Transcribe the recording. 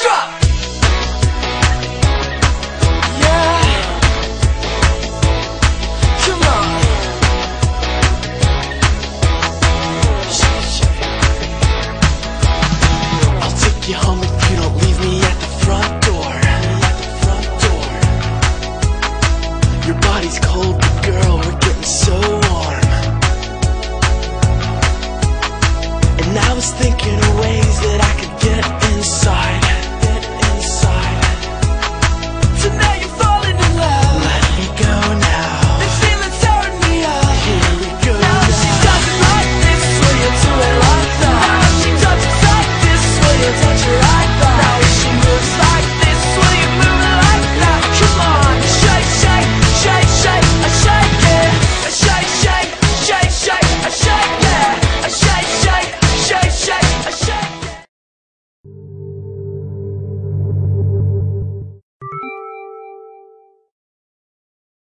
drop. Yeah. Come on. I'll take you home if you don't leave me at the front door. Your body's cold, but girl, we're getting so